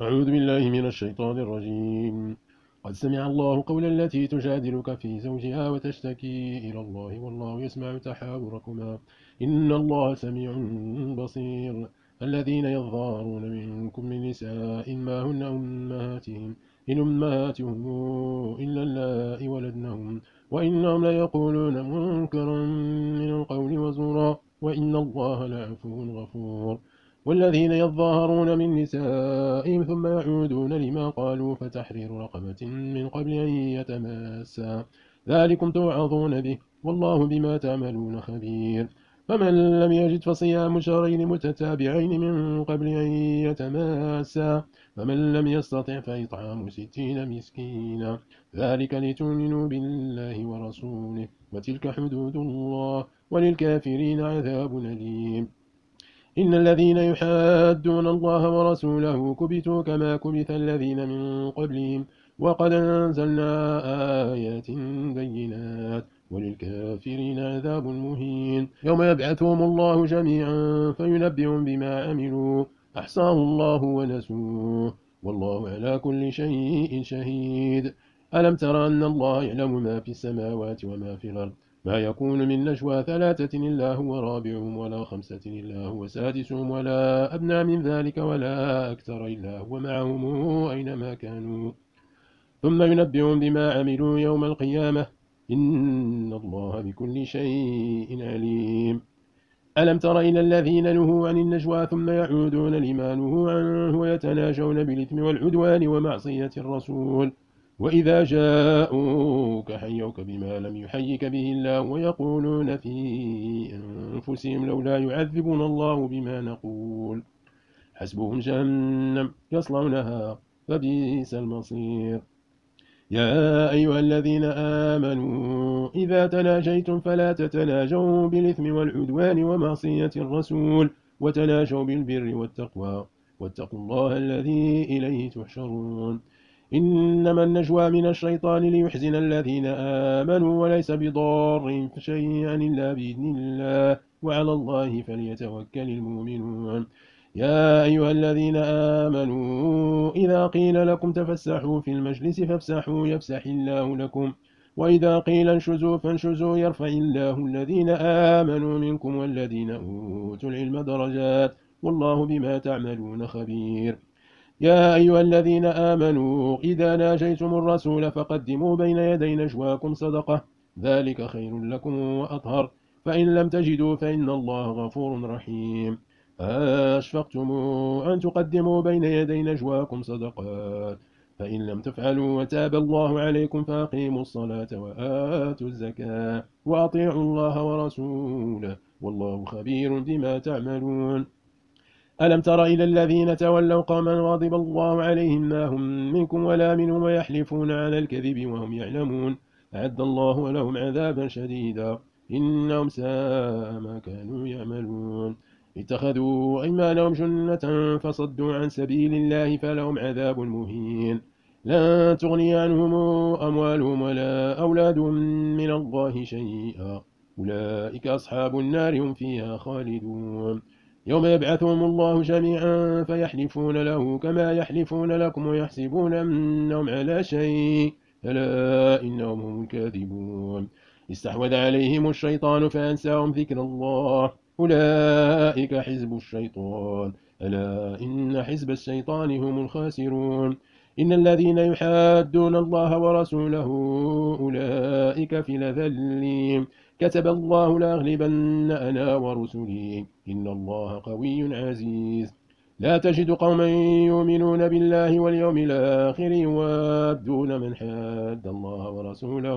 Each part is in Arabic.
أعوذ بالله من الشيطان الرجيم. قد سمع الله قول التي تجادلك في زوجها وتشتكي إلى الله والله يسمع تحاوركما إن الله سميع بصير. الذين يظهرون منكم من نساء ما هن أمهاتهم إن أمهاتهم إلا اللائي ولدنهم وإنهم ليقولون منكرا من القول وزورا وإن الله لعفو غفور. والذين يظاهرون من نسائهم ثم يعودون لما قالوا فتحرير رقبة من قبل أن يتماسا ذلكم توعظون به والله بما تعملون خبير. فمن لم يجد فصيام شهرين متتابعين من قبل أن يتماسا فمن لم يستطع فإطعام 60 مسكينا ذلك لتؤمنوا بالله ورسوله وتلك حدود الله وللكافرين عذاب أليم. إن الذين يحادون الله ورسوله كبتوا كما كبت الذين من قبلهم وقد أنزلنا آيات بينات وللكافرين عذاب مهين. يوم يبعثهم الله جميعا فينبئهم بما عملوا أحصاه الله ونسوه والله على كل شيء شهيد. ألم تر أن الله يعلم ما في السماوات وما في الأرض ما يكون من نجوى 3 إلا هو رابعهم ولا 5 إلا هو سادسهم ولا أدنى من ذلك ولا أكثر إلا هو معهم أينما كانوا ثم ينبئهم بما عملوا يوم القيامة إن الله بكل شيء عليم. ألم تر إلى الذين نهوا عن النجوى ثم يعودون لما نهوا عنه ويتناجون بالإثم والعدوان ومعصية الرسول وإذا جاءوك حيوك بما لم يحيك به الله ويقولون في أنفسهم لولا يعذبنا الله بما نقول حسبهم جهنم يصلونها فبئس المصير. يا أيها الذين آمنوا إذا تناجيتم فلا تتناجوا بالإثم والعدوان ومعصية الرسول وتناجوا بالبر والتقوى واتقوا الله الذي إليه تحشرون. إنما النجوى من الشيطان ليحزن الذين آمنوا وليس بضار شيئا إلا بإذن الله وعلى الله فليتوكل المؤمنون. يا أيها الذين آمنوا إذا قيل لكم تفسحوا في المجلس فافسحوا يفسح الله لكم وإذا قيل انشزوا فانشزوا يرفع الله الذين آمنوا منكم والذين أوتوا العلم درجات والله بما تعملون خبير. يا أيها الذين آمنوا إذا ناجيتم الرسول فقدموا بين يدي نجواكم صدقة ذلك خير لكم وأطهر فإن لم تجدوا فإن الله غفور رحيم. أشفقتم أن تقدموا بين يدي نجواكم صدقات فإن لم تفعلوا وتاب الله عليكم فأقيموا الصلاة وآتوا الزكاة وأطيعوا الله ورسوله والله خبير بما تعملون. ألم تر إلى الذين تولوا قوما غضب الله عليهم ما هم منكم ولا منهم ويحلفون على الكذب وهم يعلمون أعد الله لهم عذابا شديدا إنهم ساء ما كانوا يعملون. اتخذوا أيمانهم جنة فصدوا عن سبيل الله فلهم عذاب مهين. لا تغني عنهم أموالهم ولا أولادهم من الله شيئا أولئك أصحاب النار هم فيها خالدون. يوم يبعثهم الله جميعا فيحلفون له كما يحلفون لكم ويحسبون أنهم على شيء ألا إنهم هم الكاذبون. استحوذ عليهم الشيطان فأنساهم ذكر الله أولئك حزب الشيطان ألا إن حزب الشيطان هم الخاسرون. إن الذين يحادون الله ورسوله أولئك في الأذلين كتب الله لأغلبن أنا ورسلي إن الله قوي عزيز. لا تجد قوما يؤمنون بالله واليوم الآخر يوادون من حاد الله ورسوله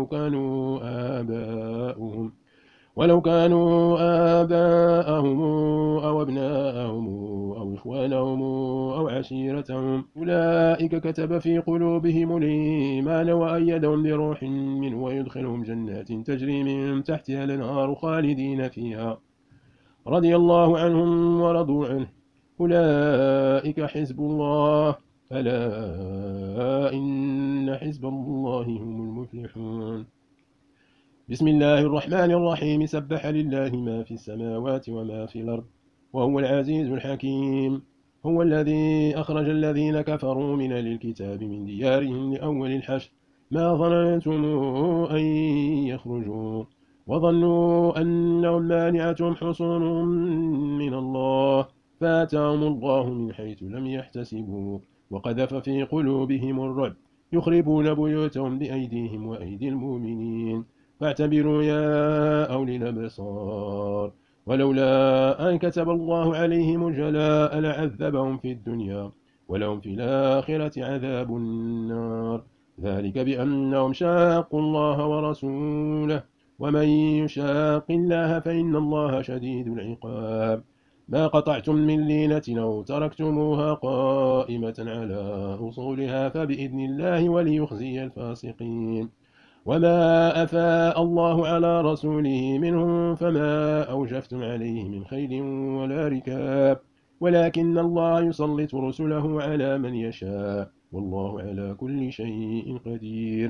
ولو كانوا آباءهم أو أبناءهم أو إخوانهم أو عشيرتهم أولئك كتب في قلوبهم الإيمان وأيدهم بروح منه ويدخلهم جنات تجري من تحتها الأنهار خالدين فيها رضي الله عنهم ورضوا عنه أولئك حزب الله ألا إن حزب الله هم المفلحون. بسم الله الرحمن الرحيم سبح لله ما في السماوات وما في الأرض وهو العزيز الحكيم. هو الذي أخرج الذين كفروا من أهل الكتاب من ديارهم لأول الحشر ما ظننتم أن يخرجوا وظنوا أنهم مانعتهم حصونهم من الله فاتاهم الله من حيث لم يحتسبوا وقذف في قلوبهم الرعب يخربون بيوتهم بأيديهم وأيدي المؤمنين فاعتبروا يا أولي الأبصار ولولا أن كتب الله عليهم الجلاء لعذبهم في الدنيا ولهم في الآخرة عذاب النار ذلك بأنهم شاقوا الله ورسوله ومن يشاق الله فإن الله شديد العقاب ما قطعتم من لينة أو تركتموها قائمة على أصولها فبإذن الله وليخزي الفاسقين وما أفاء الله على رسوله منهم فما أوجفتم عليه من خيل ولا ركاب ولكن الله يسلط رسله على من يشاء والله على كل شيء قدير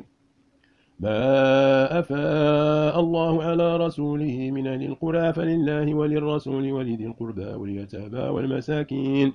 ما أفاء الله على رسوله من أهل القرى فلله وللرسول ولذي القربى واليتامى والمساكين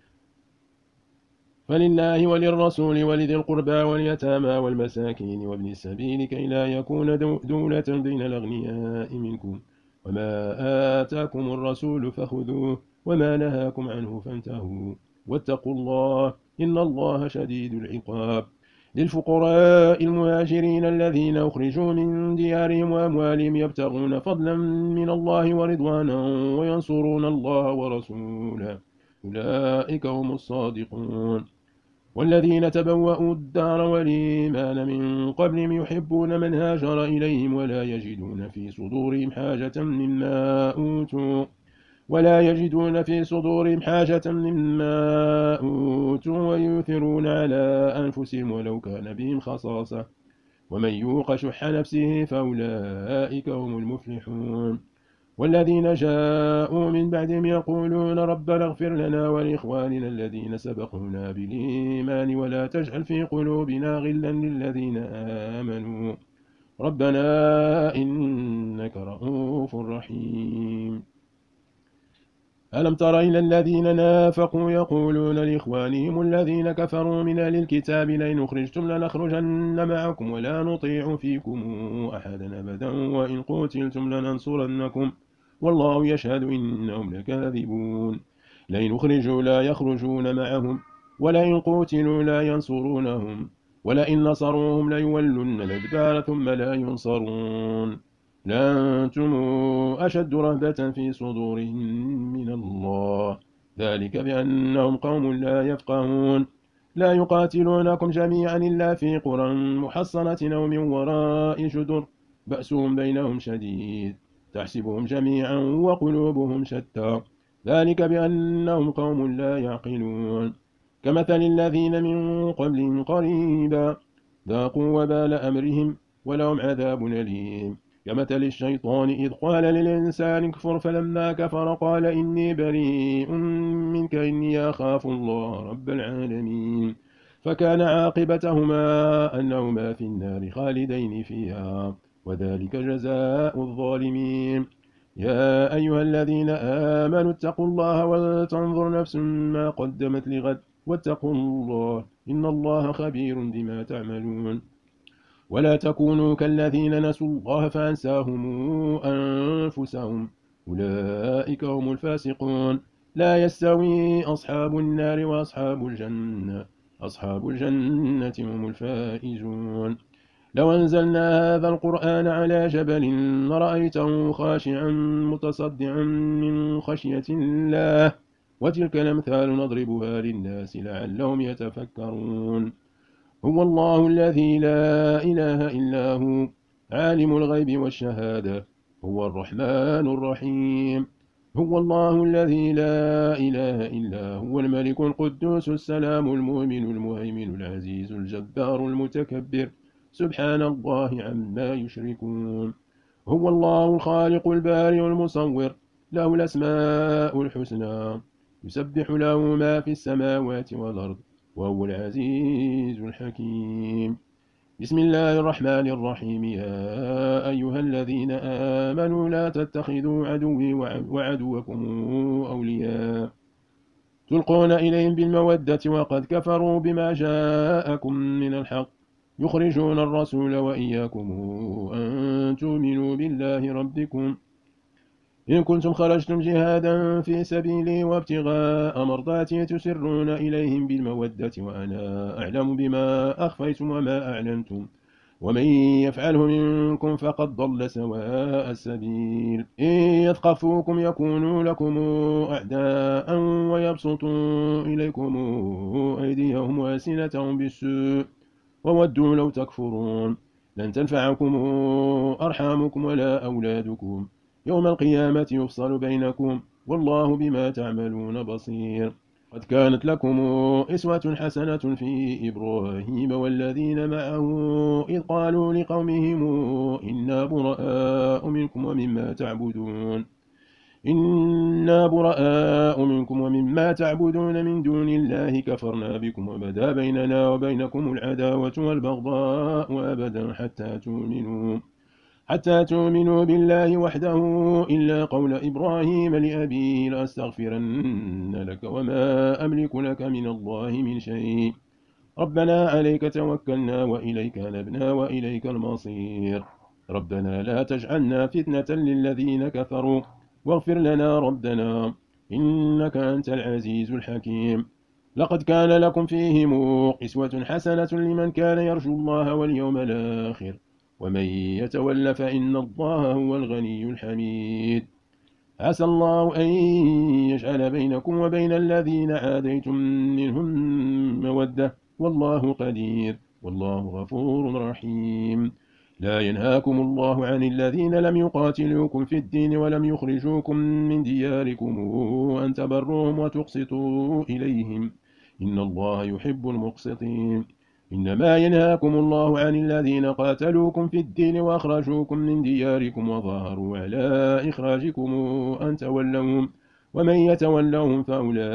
فلله وللرسول ولذي القربى واليتامى والمساكين وابن السبيل كي لا يكون دولة بين الأغنياء منكم وما آتاكم الرسول فخذوه وما نهاكم عنه فانتهوا واتقوا الله إن الله شديد العقاب للفقراء المهاجرين الذين أخرجوا من ديارهم وأموالهم يبتغون فضلا من الله ورضوانا وينصرون الله ورسوله أولئك هم الصادقون والذين تبوأوا الدار والإيمان من قبلهم يحبون من هاجر إليهم ولا يجدون في صدورهم حاجة مما أوتوا ويؤثرون على أنفسهم ولو كان بهم خصاصة ومن يوق شح نفسه فأولئك هم المفلحون والذين جاءوا من بعدهم يقولون ربنا اغفر لنا ولإخواننا الذين سبقونا بالإيمان ولا تجعل في قلوبنا غلا للذين آمنوا ربنا إنك رؤوف رحيم ألم تر إلى الذين نافقوا يقولون لإخوانهم الذين كفروا من أهل الكتاب لئن أخرجتم لنخرجن معكم ولا نطيع فيكم أحدا أبدا وإن قتلتم لننصرنكم والله يشهد إنهم لكاذبون لئن أخرجوا لا يخرجون معهم ولئن قتلوا لا ينصرونهم ولئن نصروهم ليولن الأدبار ثم لا ينصرون لأنتم أشد رهبة في صدورهم من الله ذلك بأنهم قوم لا يفقهون لا يقاتلونكم جميعا إلا في قرى محصنة أو من وراء جدر بأسهم بينهم شديد تحسبهم جميعا وقلوبهم شتى ذلك بأنهم قوم لا يعقلون كمثل الذين من قبلهم قريبا ذاقوا وبال أمرهم ولهم عذاب أليم كمثل الشيطان إذ قال للإنسان اكفر فلما كفر قال إني بريء منك إني أخاف الله رب العالمين فكان عاقبتهما أنهما في النار خالدين فيها وذلك جزاء الظالمين يا أيها الذين آمنوا اتقوا الله ولتنظر نفس ما قدمت لغد واتقوا الله إن الله خبير بما تعملون ولا تكونوا كالذين نسوا الله فأنساهم أنفسهم أولئك هم الفاسقون لا يستوي أصحاب النار وأصحاب الجنة أصحاب الجنة هم الفائزون لو أنزلنا هذا القرآن على جبل لرأيته خاشعا متصدعا من خشية الله وتلك الأمثال نضربها للناس لعلهم يتفكرون هو الله الذي لا إله إلا هو عالم الغيب والشهادة هو الرحمن الرحيم هو الله الذي لا إله إلا هو الملك القدوس السلام المؤمن المهيمن العزيز الجبار المتكبر سبحان الله عما يشركون هو الله الخالق البارئ المصور له الأسماء الحسنى يسبح له ما في السماوات والأرض وهو العزيز الحكيم بسم الله الرحمن الرحيم يا أيها الذين آمنوا لا تتخذوا عدوي وعدوكم أولياء تلقون إليهم بالمودة وقد كفروا بما جاءكم من الحق يخرجون الرسول وإياكم أن تؤمنوا بالله ربكم إن كنتم خرجتم جهادا في سبيلي وابتغاء مرضاتي تسرون إليهم بالمودة وأنا أعلم بما أخفيتم وما أعلنتم ومن يفعله منكم فقد ضل سواء السبيل إن يثقفوكم يكونوا لكم أعداء ويبسطوا إليكم أيديهم وألسنتهم بالسوء وودوا لو تكفرون لن تنفعكم أرحامكم ولا أولادكم يوم القيامة يفصل بينكم والله بما تعملون بصير قد كانت لكم إسوة حسنة في إبراهيم والذين معه إذ قالوا لقومهم إنا براء منكم ومما تعبدون ومما تعبدون من دون الله كفرنا بكم وبدا بيننا وبينكم العداوة والبغضاء أبدا حتى تؤمنوا بالله وحده إلا قول إبراهيم لأبيه لأستغفرن لك وما أملك لك من الله من شيء ربنا عليك توكلنا وإليك نبنا وإليك المصير ربنا لا تجعلنا فتنة للذين كفروا واغفر لنا ربنا إنك أنت العزيز الحكيم لقد كان لكم فيهم أسوة حسنة لمن كان يرجو الله واليوم الآخر ومن يتول فإن الله هو الغني الحميد عسى الله أن يجعل بينكم وبين الذين عاديتم منهم مودة والله قدير والله غفور رحيم لا ينهاكم الله عن الذين لم يقاتلوكم في الدين ولم يخرجوكم من دياركم أن تبروهم وتقسطوا إليهم إن الله يحب المقسطين إنما ينهاكم الله عن الذين قاتلوكم في الدين وأخرجوكم من دياركم وظاهروا على إخراجكم أن تولوهم ومن يتولهم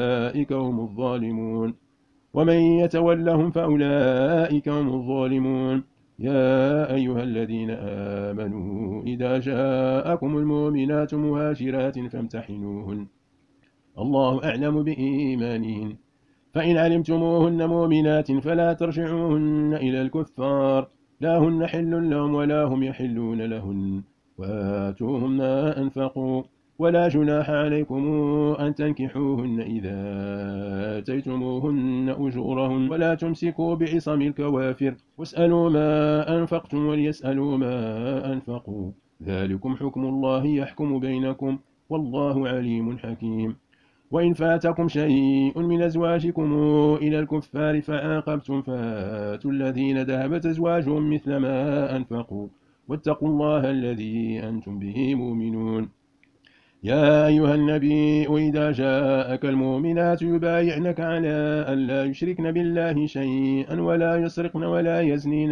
فأولئك هم الظالمون يا أيها الذين آمنوا إذا جاءكم المؤمنات مهاجرات فامتحنوهن الله أعلم بإيمانهن فإن علمتموهن مؤمنات فلا ترجعوهن إلى الكفار لا هن حل لهم ولا هم يحلون لهن وآتوهم ما أنفقوا ولا جناح عليكم أن تنكحوهن إذا آتيتموهن أجورهن ولا تمسكوا بعصم الكوافر واسألوا ما أنفقتم وليسألوا ما أنفقوا ذلكم حكم الله يحكم بينكم والله عليم حكيم وإن فاتكم شيء من أزواجكم إلى الكفار فعاقبتم فآتوا الذين ذهبت أزواجهم مثل ما أنفقوا واتقوا الله الذي أنتم به مؤمنون يا أيها النبي إذا جاءك المؤمنات يبايعنك على أن لا يشركن بالله شيئا ولا يسرقن ولا يزنين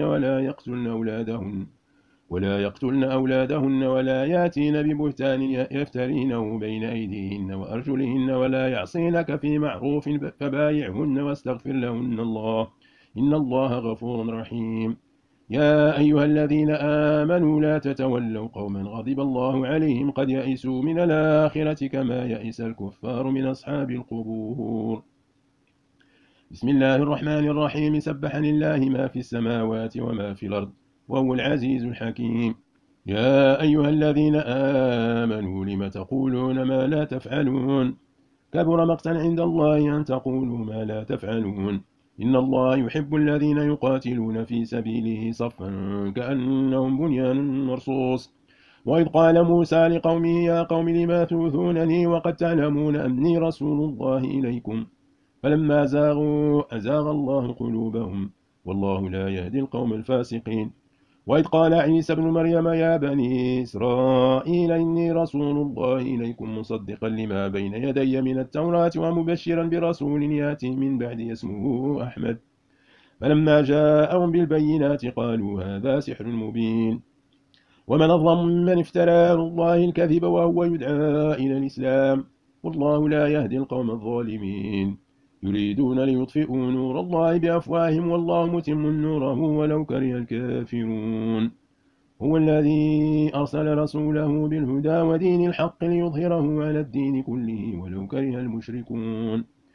ولا يقتلن أولادهن ولا ياتين ببهتان يفترينه بين أيديهن وأرجلهن ولا يعصينك في معروف فبايعهن واستغفر لهن الله إن الله غفور رحيم يا أيها الذين آمنوا لا تتولوا قوما غضب الله عليهم قد يئسوا من الآخرة كما يئس الكفار من أصحاب القبور بسم الله الرحمن الرحيم سبح لله ما في السماوات وما في الأرض وهو العزيز الحكيم يا أيها الذين آمنوا لم تقولون ما لا تفعلون كبر مقتا عند الله أن تقولوا ما لا تفعلون إن الله يحب الذين يقاتلون في سبيله صفا كأنهم بنيان مرصوص وإذ قال موسى لقومه يا قوم لما توثونني وقد تعلمون أني رسول الله إليكم فلما زاغوا أزاغ الله قلوبهم والله لا يهدي القوم الفاسقين وإذ قال عيسى بن مريم يا بني إسرائيل إني رسول الله إليكم مصدقا لما بين يدي من التوراة ومبشرا برسول يأتي من بعد اسمه أحمد فلما جاءهم بالبينات قالوا هذا سحر مبين ومن أظلم من افترى على الله الكذب وهو يدعى إلى الإسلام والله لا يهدي القوم الظالمين يريدون ليطفئوا نور الله بأفواههم والله متم نوره ولو كره الكافرون هو الذي أرسل رسوله بالهدى ودين الحق ليظهره على الدين كله ولو كره المشركون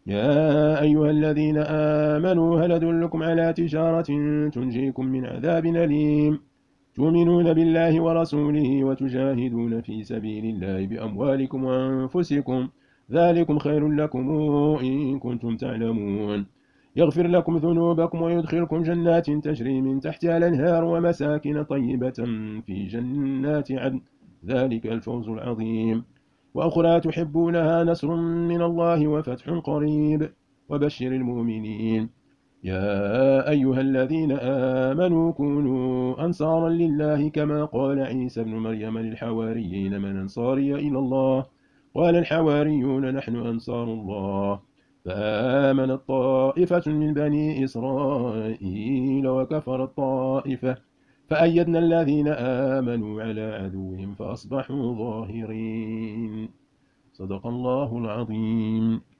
يا أيها الذين آمنوا هل أدلكم على تجارة تنجيكم من عذاب أليم تؤمنون بالله ورسوله وتجاهدون في سبيل الله بأموالكم وأنفسكم ذلكم خير لكم إن كنتم تعلمون يغفر لكم ذنوبكم ويدخلكم جنات تجري من تحتها الأنهار ومساكن طيبة في جنات عدن ذلك الفوز العظيم وأخرى تحبونها نصر من الله وفتح قريب وبشر المؤمنين يا أيها الذين آمنوا كونوا أنصارا لله كما قال عيسى ابن مريم للحواريين من أنصاري إلى الله قال الحواريون نحن أنصار الله فآمنت طائفة من بني إسرائيل وكفرت طائفة فأيدنا الذين آمنوا على عدوهم فأصبحوا ظاهرين صدق الله العظيم.